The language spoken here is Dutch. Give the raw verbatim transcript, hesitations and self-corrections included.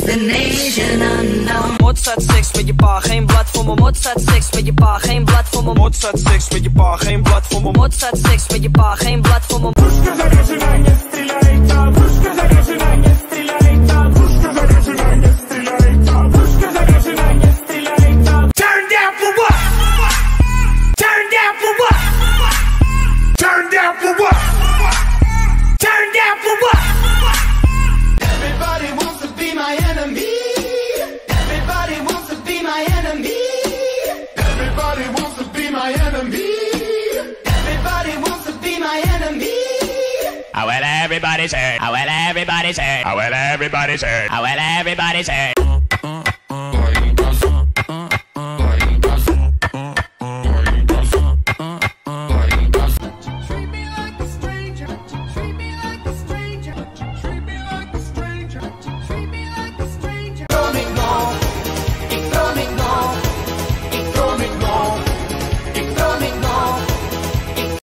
destination unknown. Mozart seks met je pa, geen blad voor me. Mozart seks met je pa, geen blad voor me. Mozart seks met je pa, geen blad voor me. Mozart seks met je pa, geen blad voor me. Пушка заряжена, не стреляйте, пушка заряжена, не стреляйте, пушка заряжена, не стреляйте, пушка заряжена, не стреляйте. Turn down for what? Turn down for what? Turn down for what? Turn down for what? Everybody wants to be my enemy. Everybody wants to be my enemy. Everybody wants to be my enemy. Everybody wants to be my enemy. Oh well, everybody's hurt. Oh well, everybody's hurt. Oh well, everybody's hurt. Oh well, everybody's hurt.